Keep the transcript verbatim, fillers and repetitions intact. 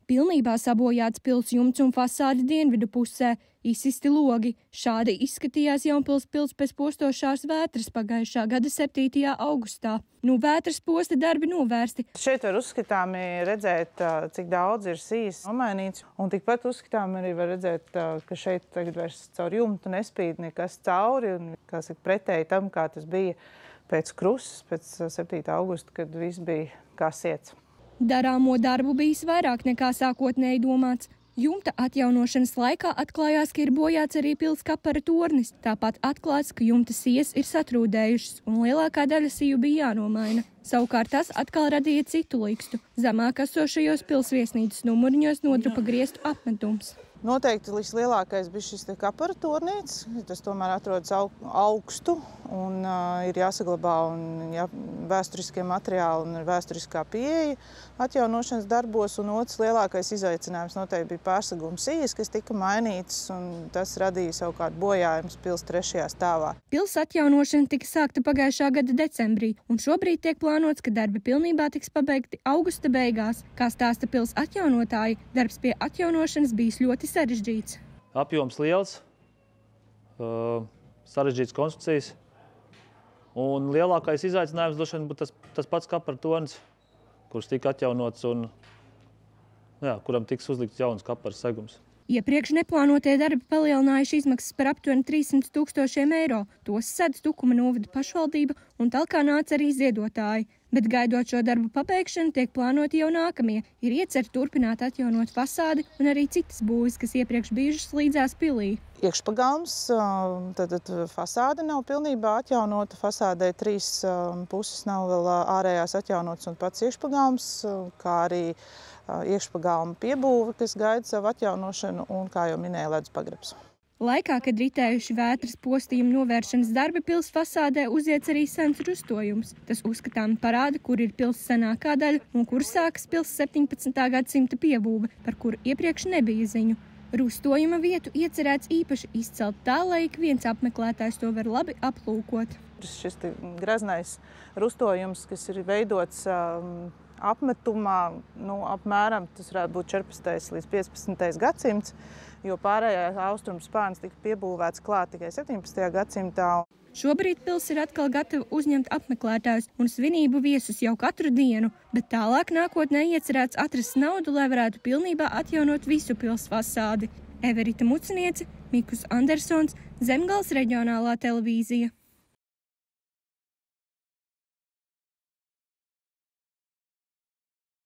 Pilnībā sabojāts pils jumts un fasāde dienvidu pusē, izsisti logi. Šādi izskatījās Jaunpils pils pēc postošās vētras pagājušā gada septītajā augustā. Nu, vētras posta darbi novērsti. Šeit var uzskatāmi redzēt, cik daudz ir sijas nomainīts, un tikpat uzskatāmi arī var redzēt, ka šeit tagad vairs caur jumtu nespīd nekas cauri, un kā saka, pretēji tam, kā tas bija pēc krusas, pēc septītā augusta, kad viss bija kā siets. Darāmo darbu bijis vairāk nekā sākotnēji domāts. Jumta atjaunošanas laikā atklājās, ka ir bojāts arī pils kapara tornis. Tāpat atklāts, ka jumta sijas ir satrūdējušas un lielākā daļa siju bija jānomaina. Savukārt tas atkal radīja citu likstu. Zemāk esošajos pils viesnīcas numuriņos nodrupa griestu apmetums. Noteikti vislielākais bija šis kapara tornīts. Tas tomēr atrodas augstu un uh, ir jāsaglabā un jā, vēsturiskie materiāli un vēsturiskā pieeja atjaunošanas darbos. Un otrs lielākais izaicinājums noteikti bija pārseguma sijas, kas tika mainītas, un tas radīja savukārt bojājums pils trešajā stāvā. Pils atjaunošana tika sākta pagājušā gada decembrī, un šobrīd tiek plānots, ka darbi pilnībā tiks pabeigti augusta beigās. Kā stāsta pils atjaunotāji, darbs pie atjaunošanas bijis ļoti sarežģīts. Apjoms liels, uh, sarežģīts konstrukcijas, un lielākais izaicinājums droši vien būtu tas, tas pats kapara tornis, kurš tika atjaunots un jā, kuram tiks uzlikts jauns kapara segums. Iepriekš neplānotie darbi palielinājuši izmaksas par aptuveni trīssimts tūkstošiem eiro. Tos sedz Tukuma novada pašvaldība un talkā nāca arī ziedotāji. Bet gaidot šo darbu pabeigšanu, tiek plānoti jau nākamie. Ir iecerta turpināt atjaunot fasādi un arī citas būvis, kas iepriekš bijušas līdzās pilī. Iekšpagalms, tad fasāde nav pilnībā atjaunota. Fasādē trīs puses nav vēl ārējās atjaunotas un pats iekšpagalms, kā arī iekšpagalma piebūve, kas gaida savu atjaunošanu un, kā jau minēja, ledus pagrabs. Laikā, kad ritējuši vētras postījumu novēršanas darbi, pils fasādē uziets arī sens rustojums. Tas uzskatām parāda, kur ir pils senākā daļa un kur sākas pils septiņpadsmitā gadsimta piebūve, par kuru iepriekš nebija ziņu. Rustojuma vietu iecerēts īpaši izcelt tā, lai ik viens apmeklētājs to var labi aplūkot. Šis graznais rustojums, kas ir veidots um, apmetumā, nu, apmēram tas varētu būt četrpadsmitais līdz piecpadsmitais gadsimts, jo pārējā austrumu spārns tika piebūvēts klāt tikai septiņpadsmitajā gadsimtā. Šobrīd pils ir atkal gatava uzņemt apmeklētājus un svinību viesus jau katru dienu, bet tālāk nākotnē iecerēts atrast naudu, lai varētu pilnībā atjaunot visu pils fasādi. Everita Muciniece, Mikus Andersons, Zemgales reģionālā televīzija.